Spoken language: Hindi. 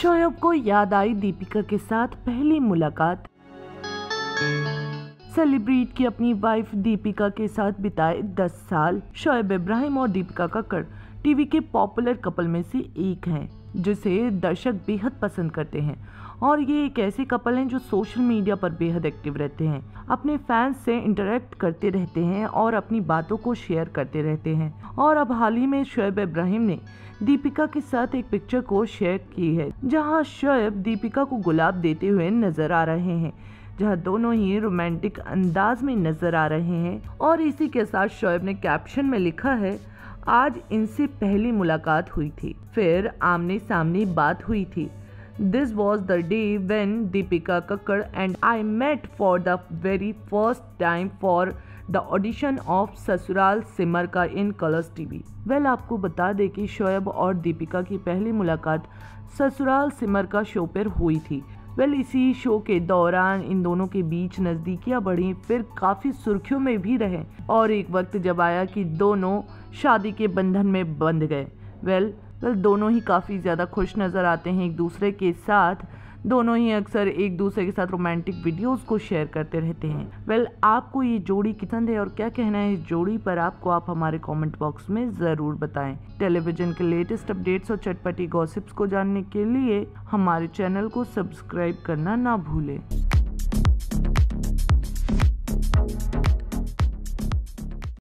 शोएब को याद आई दीपिका के साथ पहली मुलाकात। सेलिब्रिटी की अपनी वाइफ दीपिका के साथ बिताए 10 साल। शोएब इब्राहिम और दीपिका कक्कड़ टीवी के पॉपुलर कपल में से एक हैं, जिसे दर्शक बेहद पसंद करते हैं। और ये एक ऐसे कपल हैं जो सोशल मीडिया पर बेहद एक्टिव रहते हैं, अपने फैंस से इंटरेक्ट करते रहते हैं और अपनी बातों को शेयर करते रहते हैं। और अब हाल ही में शोएब इब्राहिम ने दीपिका के साथ एक पिक्चर को शेयर की है, जहां शोएब दीपिका को गुलाब देते हुए नजर आ रहे हैं, जहां दोनों ही रोमांटिक अंदाज में नजर आ रहे हैं। और इसी के साथ शोएब ने कैप्शन में लिखा है, आज इनसे पहली मुलाकात हुई थी, फिर आमने सामने बात हुई थी। This was the day when Deepika Kakkar and I met for the very first time for the audition of Sasural Simar का in Colors TV। वेल आपको बता दें कि शोएब और दीपिका की पहली मुलाकात ससुराल सिमर का शो पर हुई थी। वेल इसी शो के दौरान इन दोनों के बीच नज़दीकियां बढ़ी, फिर काफ़ी सुर्खियों में भी रहे और एक वक्त जब आया कि दोनों शादी के बंधन में बंध गए। वेल दोनों ही काफ़ी ज़्यादा खुश नज़र आते हैं एक दूसरे के साथ। दोनों ही अक्सर एक दूसरे के साथ रोमांटिक वीडियोस को शेयर करते रहते हैं। वेल आपको ये जोड़ी पसंद है और क्या कहना है इस जोड़ी पर आपको, आप हमारे कमेंट बॉक्स में ज़रूर बताएं। टेलीविज़न के लेटेस्ट अपडेट्स और चटपटी गॉसिप्स को जानने के लिए हमारे चैनल को सब्सक्राइब करना ना भूलें।